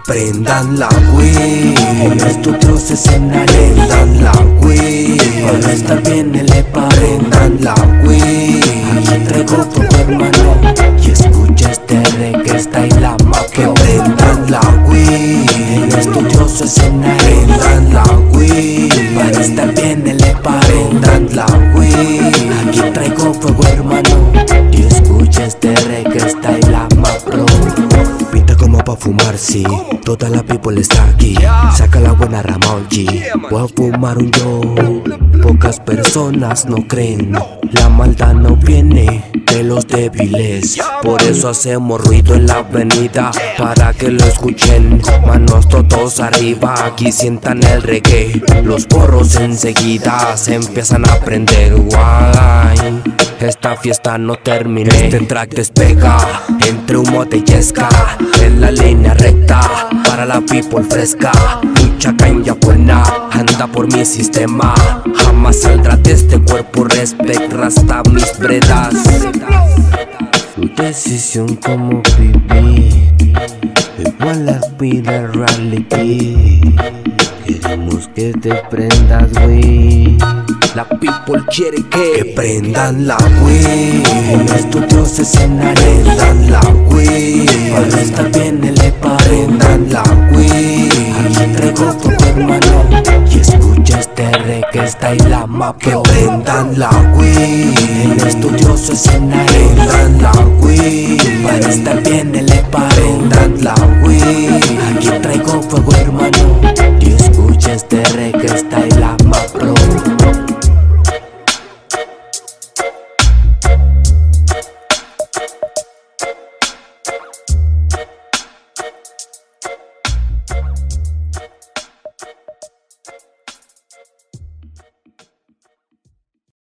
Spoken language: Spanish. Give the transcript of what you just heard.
prendan la Wii. En estudios se prendan la Wii. Para estar bien el EPA, prendan la Wii. Aquí traigo tu hermano y escucha este reggae style la más que prendan la Wii. En estudios se prendan la Wii. Para estar bien el EPA, prendan la Wii. Aquí traigo fuego hermano y escucha este reggae style la más pro. Pinta como pa' fumar, sí. Toda la people está aquí. Saca la buena Ramón G. Voy a fumar un yo. Pocas personas no creen. La maldad no viene de los débiles. Por eso hacemos ruido en la avenida, para que lo escuchen. Manos todos arriba, aquí sientan el reggae. Los porros enseguida se empiezan a prender. Guay, esta fiesta no terminé. Este track despega entre humo de yesca. En la línea recta para la people fresca. Mucha caña buena anda por mi sistema. Jamás saldrá de este cuerpo. Respect rasta mis bredas. Tu decisión como vivir, igual la vida reality. Queremos que te prendas, wey. La people quiere que prendan la Wii. En estudios se prendan la Wii. Para estar bien el EPA, prendan la Wii. Aquí traigo tu hermano y escucha este reggae style la más que prendan la Wii. En estudios se prendan la Wii. Para estar bien el EPA, prendan la Wii.